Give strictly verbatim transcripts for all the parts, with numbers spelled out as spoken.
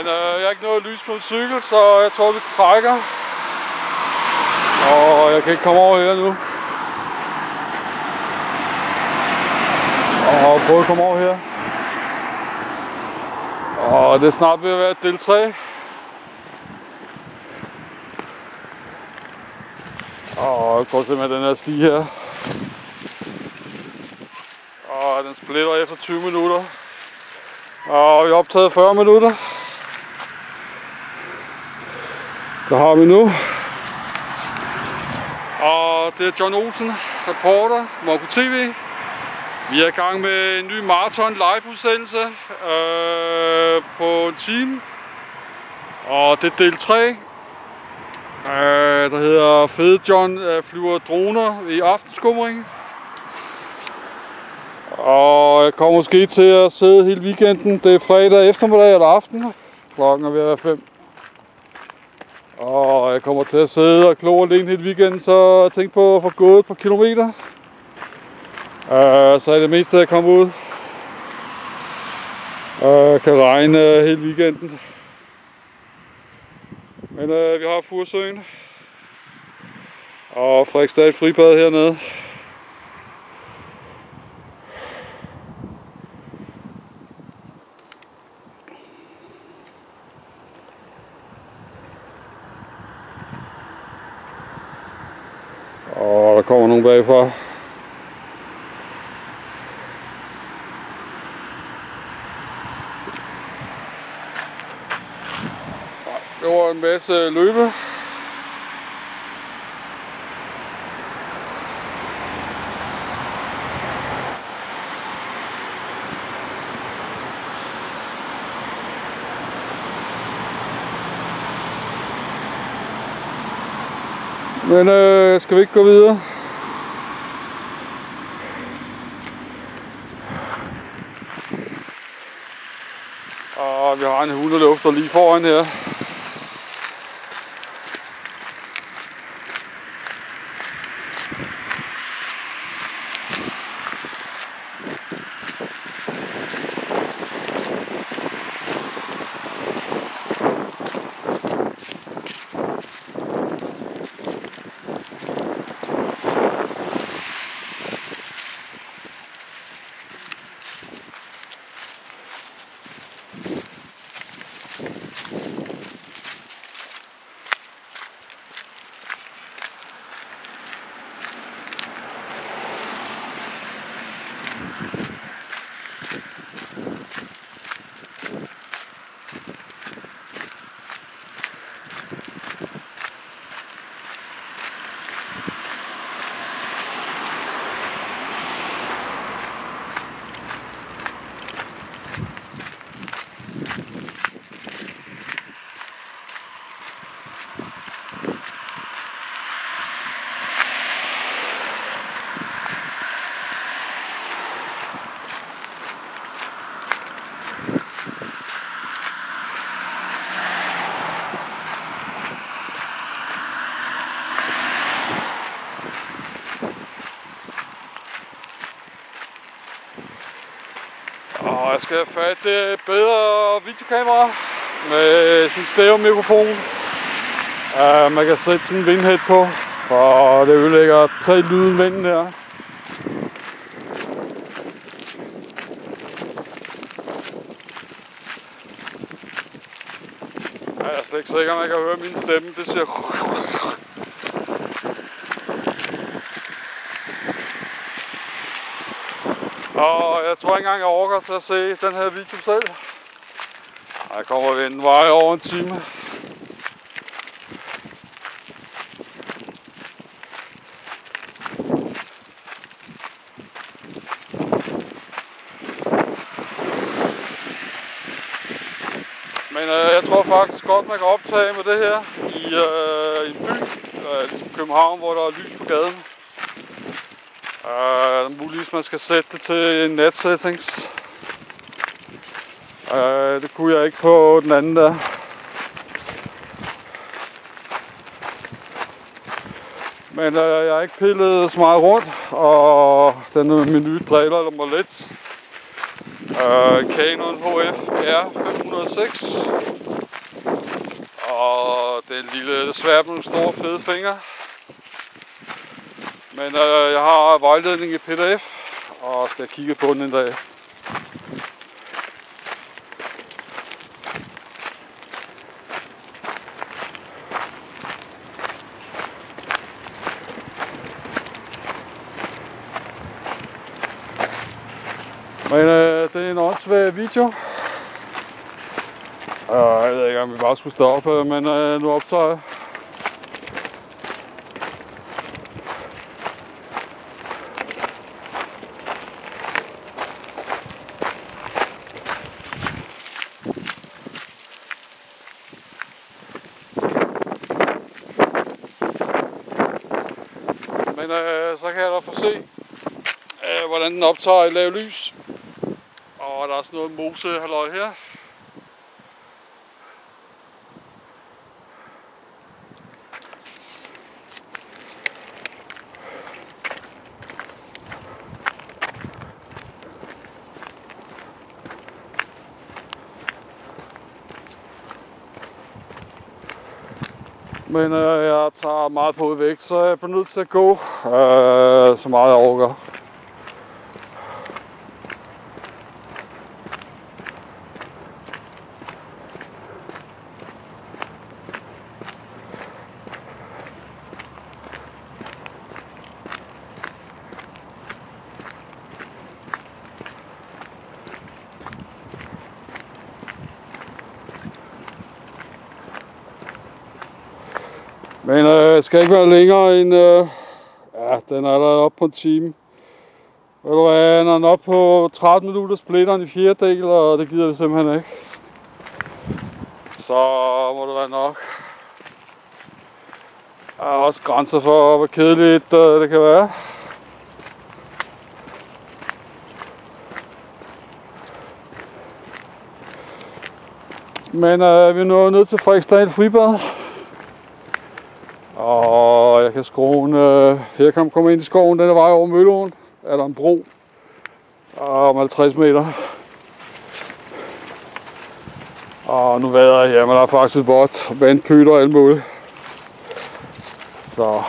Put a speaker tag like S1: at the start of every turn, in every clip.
S1: Men øh, jeg har ikke noget lys på en cykel, så jeg tror vi trækker. Og jeg kan ikke komme over her nu. Og prøve at komme over her. Og det er snart ved at være del tre. Og prøv at se med den her sti her. Og den splitter efter tyve minutter. Og vi har optaget fyrre minutter. Der har vi nu. Og det er John Olsen, reporter, Mongo T V. Vi er i gang med en ny maraton live udsendelse øh, på en time. Og det er del tre. Øh, der hedder Fede John øh, flyver droner i aftenskumring. Og jeg kommer måske til at sidde hele weekenden. Det er fredag eftermiddag eller aften. Klokken er ved at være fem. Og jeg kommer til at sidde og klo alene hele weekenden, så jeg tænker på at få gået et par kilometer. Uh, så er det meste, jeg kommer ud. Jeg uh, kan regne uh, hele weekenden. Men uh, vi har Furesøen. Og Frederiksdal Fribad hernede. Og der kommer nogen bagfra. Det var en masse løbe. Men øh, skal vi ikke gå videre? Og vi har en hundelufter lige foran her. Og jeg skal have fat et bedre videokamera med sådan en stereo-mikrofon. Uh, man kan sætte sådan en vindhead på, og det ødelægger tre lyden vinden her. Jeg er slet ikke sikker, at man kan høre min stemme. Det siger... Og jeg tror ikke engang, jeg orker til at se den her video selv. Jeg kommer ved en vej over en time. Men øh, jeg tror faktisk godt, man kan optage med det her i, øh, i en by, øh, ligesom København, hvor der er lys på gaden. Uh, muligvis man skal sætte det til en net settings. Uh, det kunne jeg ikke på den anden der. Men uh, jeg har ikke pillet så meget rundt, og den med min nye trailer, der må lidt. Uh, Canon H F R fem hundrede og seks. Og den lille, desværre med nogle store fede fingre. Men uh, jeg har vejledning i P D F, og skal kigge på den en dag. Men øh, det er en åndssvag video. Øh, jeg ved ikke, om vi bare skulle stoppe, men øh, nu optager jeg. Men øh, så kan jeg da få se, øh, hvordan den optager i lav lys. Og der er sådan noget mosehalløj her. Men øh, jeg tager meget på vægt, så jeg er nødt til at gå øh, så meget jeg overgår. Men øh, det skal ikke være længere end, øh, ja, den er allerede oppe på en time. Ved du hvad, når den er oppe på tretten minutter, splitter den i fjerde del, og det gider vi simpelthen ikke. Så må det være nok. Der er også grænser for, hvor kedeligt øh, det kan være. Men øh, vi er nået ned til Frederiksdal Fribad. Og jeg kan skrue, øh, her kan man komme ind i skoven, den er vej over Mølleåen. Er der en bro om halvtreds meter. Og nu vader jeg her, men der er faktisk vådt, vandpytter og alt muligt. Så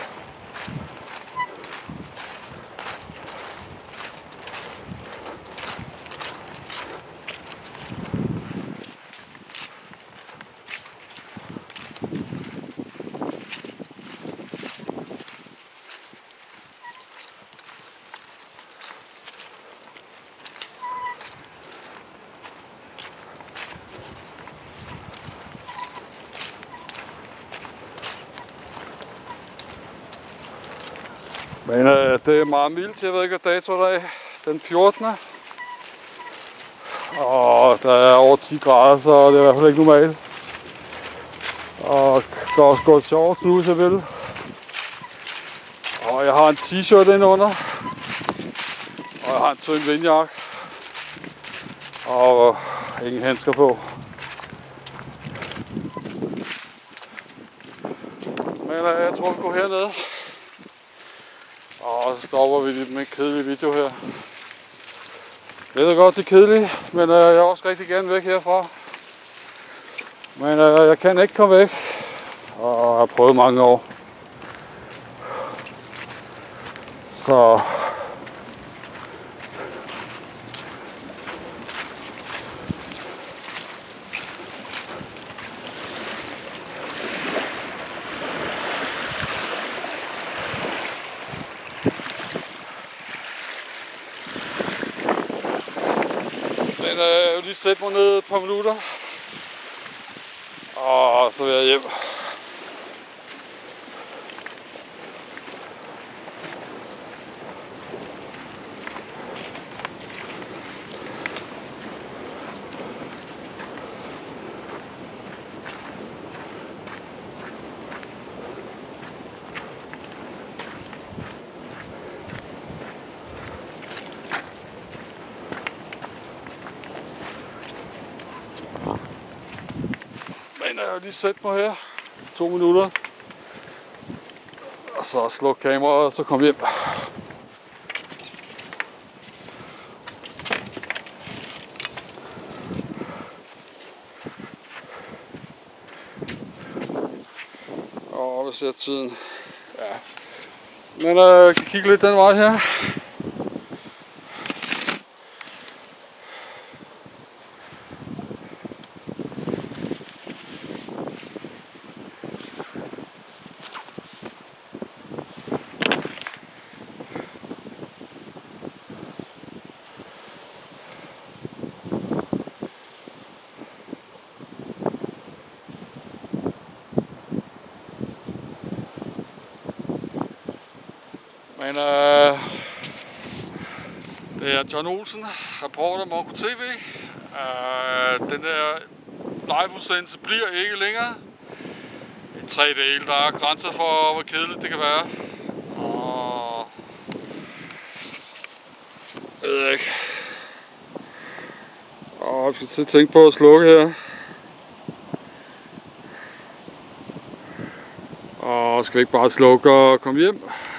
S1: Men øh, det er meget mildt, jeg ved ikke hvad dato der er, den fjortende Og der er over ti grader, så det er i hvert fald ikke normalt. Og der er også gået shorts nu, hvis jeg vil. Og jeg har en t-shirt indenunder. Og jeg har en tynd vindjakke. Og ingen handsker på. Men øh, jeg tror vi går hernede. Og så stopper vi lidt med en kedelig video her. Jeg ved godt, det er kedeligt, men øh, jeg er også rigtig gerne væk herfra. Men øh, jeg kan ikke komme væk, og jeg har prøvet mange år. Så Men øh, jeg vil lige sætte mig ned et par minutter, og så vil jeg hjem. Men jeg vil lige sætte mig her to minutter, og så slukke kameraet, og så komme hjem. hvad ser tiden? Ja. Men øh, kan kigge lidt den vej her. Men øh, det er John Olsen, reporter Monco T V. Øh, den der live-udsendelse bliver ikke længere. En tre dele, der er grænser for, hvor kedeligt det kan være. Og jeg ved ikke. Og vi skal tænke på at slukke her. Og skal vi ikke bare slukke og komme hjem?